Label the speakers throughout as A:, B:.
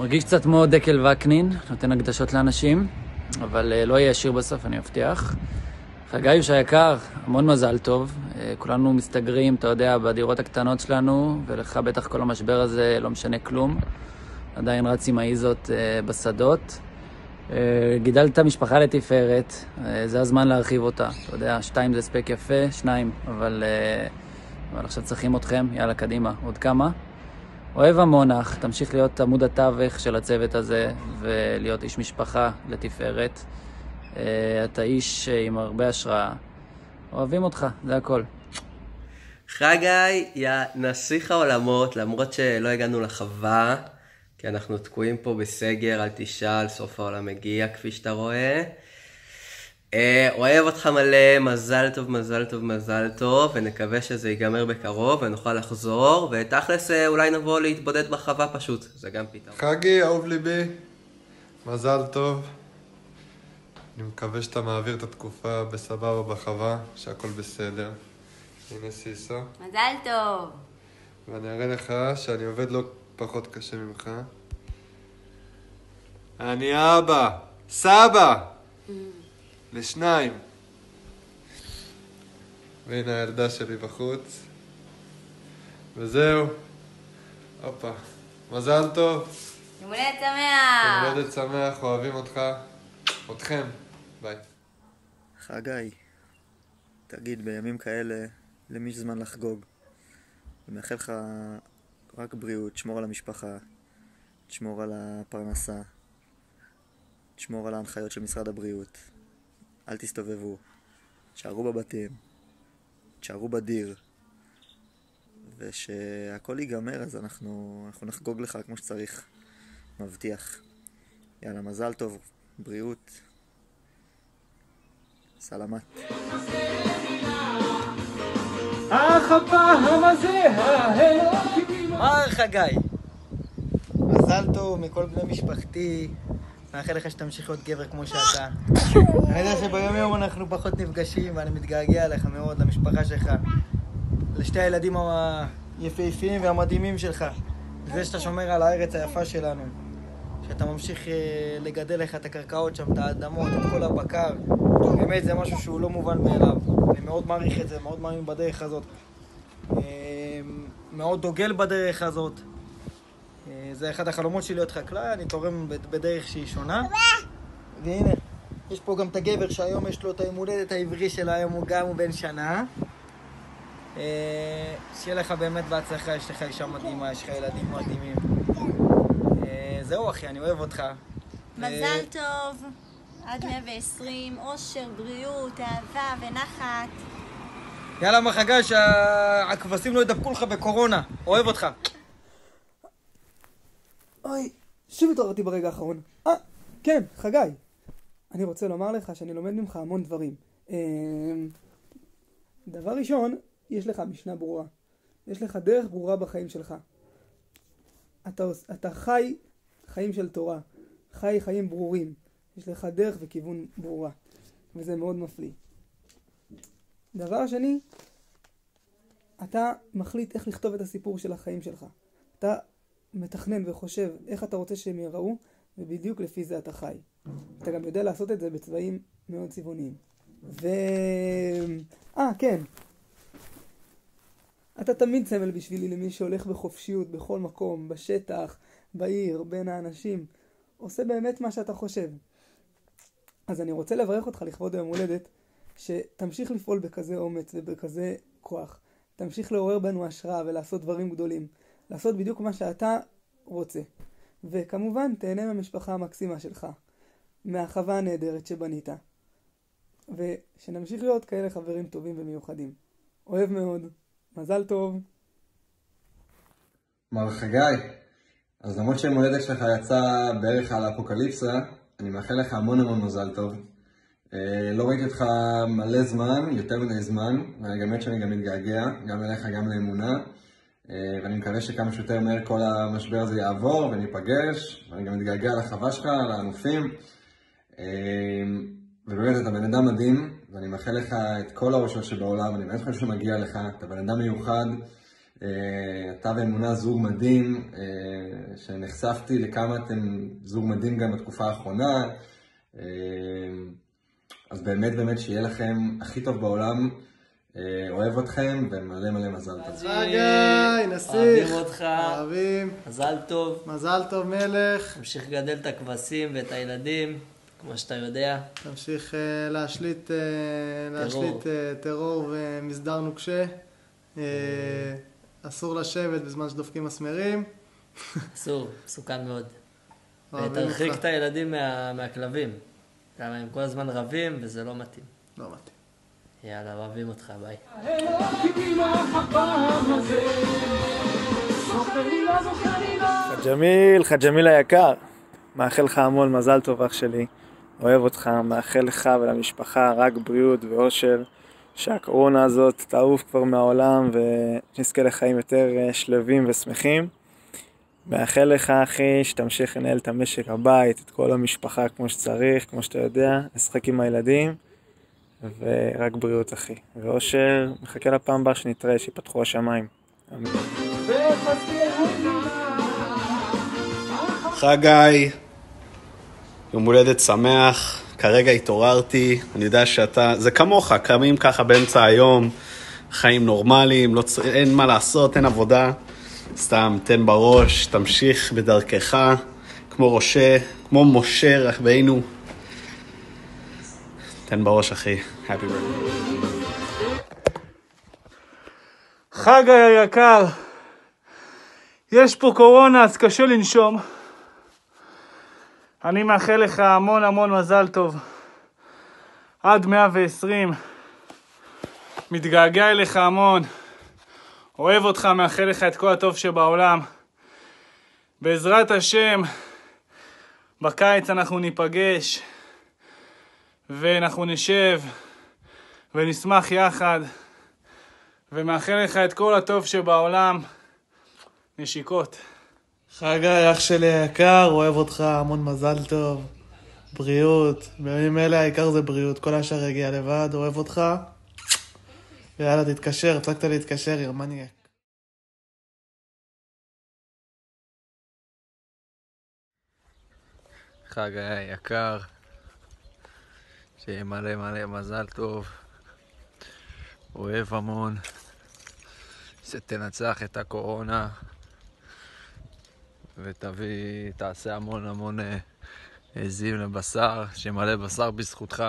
A: מרגיש קצת כמו דקל וקנין, נותן הקדשות לאנשים, אבל לא יהיה שיר בסוף, אני מבטיח. חגי יושע יקר, המון מזל טוב. כולנו מסתגרים, אתה יודע, בדירות הקטנות שלנו, ולך בטח כל המשבר הזה לא משנה כלום. עדיין רץ עם האיזות בשדות. גידלת משפחה לתפארת, זה הזמן להרחיב אותה. אתה יודע, 2 זה ספק יפה, 2, אבל עכשיו צריכים אתכם, יאללה, קדימה. עוד כמה? אוהב המונח, תמשיך להיות עמוד התווך של הצוות הזה, ולהיות איש משפחה לתפארת. אתה איש עם הרבה השראה. אוהבים אותך, זה הכל.
B: חגי, יא נסיך העולמות, למרות שלא הגענו לחווה, כי אנחנו תקועים פה בסגר, אל תשאל, סוף העולם מגיע, כפי שאתה רואה. אוהב אותך מלא, מזל טוב, מזל טוב, מזל טוב, ונקווה שזה ייגמר בקרוב ונוכל לחזור, ותכלס אולי נבוא להתבודד בחווה פשוט, זה גם פתרון.
C: חגי, אהוב ליבי, מזל טוב. אני מקווה שאתה מעביר את התקופה בסבבה בחווה, שהכל בסדר. הנה סיסו.
D: מזל טוב.
C: ואני אראה לך שאני עובד לא פחות קשה ממך. אני אבא, סבא, לשניים. והנה הילדה שלי בחוץ. וזהו. הופה. מזל טוב.
D: יום הולדת שמח.
C: יום הולדת שמח, אוהבים אותך. אתכם. ביי.
E: חגי, תגיד, בימים כאלה, למי יש זמן לחגוג? אני מאחל לך רק בריאות, תשמור על המשפחה, תשמור על הפרנסה, תשמור על ההנחיות של משרד הבריאות. אל תסתובבו, תשארו בבתים, תשארו בדיר, ושהכל ייגמר אז אנחנו נחגוג לך כמו שצריך, מבטיח. יאללה, מזל טוב, בריאות, סלמת.
F: מר חגי, מזל טוב מכל בני משפחתי, מאחל לך שתמשיך להיות גבר כמו שאתה. אני יודע שביום יום אנחנו פחות נפגשים ואני מתגעגע לך מאוד, למשפחה שלך, לשתי הילדים היפהפיים והמדהימים שלך, זה שאתה שומר על הארץ היפה שלנו, שאתה ממשיך לגדל לך את הקרקעות שם, את האדמות, את כל הבקר. באמת זה משהו שהוא לא מובן מאליו. אני מאוד מעריך את זה, מאוד מאמין בדרך הזאת. מאוד דוגל בדרך הזאת. זה אחד החלומות שלי להיות חקלאי, אני תורם בדרך שהיא שונה. והנה, יש פה גם את הגבר שהיום יש לו את היום הולדת העברי של היום, הוא גם הוא בן שנה. שיהיה לך באמת בהצלחה, יש לך אישה מדהימה, יש לך ילדים מדהימים. זהו אחי, אני אוהב אותך.
D: מזל טוב, עד 120, אושר, בריאות, אהבה ונחת.
F: יאללה מחגה, שהכבשים לא ידבקו לך בקורונה. אוהב אותך.
G: אוי, שוב התעוררתי ברגע האחרון. כן, חגי. אני רוצה לומר לך שאני לומד ממך המון דברים. דבר ראשון, יש לך משנה ברורה. יש לך דרך ברורה בחיים שלך. אתה חי חיים של תורה. חי חיים ברורים. יש לך דרך וכיוון ברורה. וזה מאוד מפליא. דבר שני, אתה מחליט איך לכתוב את הסיפור של החיים שלך. אתה מתכנן וחושב איך אתה רוצה שהם יראו, ובדיוק לפי זה אתה חי. אתה גם יודע לעשות את זה בצבעים מאוד צבעוניים. כן. אתה תמיד סמל בשבילי למי שהולך בחופשיות, בכל מקום, בשטח, בעיר, בין האנשים. עושה באמת מה שאתה חושב. אז אני רוצה לברך אותך לכבוד היום הולדת, שתמשיך לפעול בכזה אומץ ובכזה כוח. תמשיך לעורר בנו השראה ולעשות דברים גדולים. לעשות בדיוק מה שאתה רוצה. וכמובן, תהנה מהמשפחה המקסימה שלך. מהחווה הנהדרת שבנית. ושנמשיך להיות כאלה חברים טובים ומיוחדים. אוהב מאוד. מזל טוב.
H: מר חגי, אז למרות שיום הולדת שלך יצא בערך על האפוקליפסה, אני מאחל לך המון המון מזל טוב. לא ראיתי אותך מלא זמן, יותר מדי זמן, ובאמת שאני גם מתגעגע, גם אליך, גם לאמונה. ואני מקווה שכמה שיותר מהר כל המשבר הזה יעבור וניפגש, ואני גם מתגעגע לחווה שלך, לנופים. ובאמת אתה בן אדם מדהים, ואני מאחל לך את כל האושר שבעולם, אני באמת חושב שמגיע לך, אתה בן אדם מיוחד, אתה ואמונה זוג מדהים, שנחשפתי לכמה אתם זוג מדהים גם בתקופה האחרונה. אז באמת שיהיה לכם הכי טוב בעולם. אוהב אתכם ומלא מלא מזל טוב.
F: חגי, נסיך.
B: אוהבים אותך.
F: אוהבים.
B: מזל טוב.
F: מזל טוב מלך.
B: תמשיך לגדל את הכבשים ואת הילדים, כמו שאתה יודע.
F: תמשיך להשליט טרור ומסדר נוקשה. אסור לשבת בזמן שדופקים מסמרים.
B: אסור, מסוכן מאוד. ותרחיק את הילדים מהכלבים. למה הם כל הזמן רבים וזה לא מתאים.
F: לא מתאים.
B: יאללה, אוהבים אותך, ביי.
E: חג'מיל היקר, מאחל לך המון מזל טוב אח שלי, אוהב אותך, מאחל לך ולמשפחה רק בריאות ואושר, שהקורונה הזאת תעוף כבר מהעולם ונזכה לחיים יותר שלווים ושמחים. מאחל לך אחי שתמשיך לנהל את המשק הבית, את כל המשפחה כמו שצריך, כמו שאתה יודע, לשחק עם הילדים, ורק בריאות אחי. ואושר, מחכה לפעם הבאה שנתראה, שיפתחו השמיים. אמן.
I: חגי, יום הולדת שמח, כרגע התעוררתי, אני יודע שאתה, זה כמוך, קמים ככה באמצע היום, חיים נורמליים, אין מה לעשות, אין עבודה, סתם תן בראש, תמשיך בדרכך, כמו משה רחבנו, תן בראש אחי, happy birthday.
J: חגי היקר, יש פה קורונה אז קשה לנשום. אני מאחל לך המון מזל טוב. עד 120. מתגעגע אליך המון. אוהב אותך, מאחל לך את כל הטוב שבעולם. בעזרת השם, בקיץ אנחנו ניפגש, ואנחנו נשב, ונשמח יחד, ומאחל לך את כל הטוב שבעולם. נשיקות.
F: חגי, אח שלי היקר, אוהב אותך, המון מזל טוב, בריאות, בימים אלה העיקר זה בריאות, כל השאר יגיע לבד, אוהב אותך, ויאללה תתקשר, הפסקת להתקשר, ירמניאק.
K: חגי היקר, שיהיה מלא מזל טוב, אוהב המון, שתנצח את הקורונה, תעשה המון עזים לבשר, שמלא בשר בזכותך,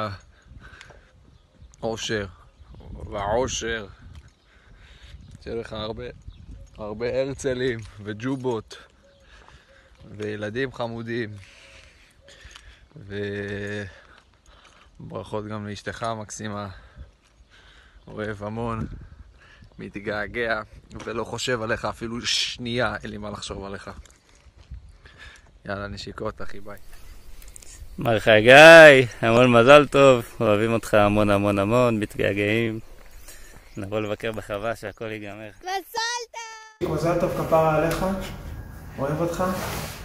K: עושר ועושר, שיהיה לך הרבה הרצלים וג'ובות וילדים חמודים, וברכות גם לאשתך המקסימה, אוהב המון, מתגעגע ולא חושב עליך אפילו שנייה, אין לי מה לחשוב עליך. יאללה, נשיקות אחי, ביי.
A: מר חגי, המון מזל טוב, אוהבים אותך המון, מתגעגעים. נבוא לבקר בחווה שהכל ייגמר.
F: מזל טוב כפרה עליך, אוהב אותך.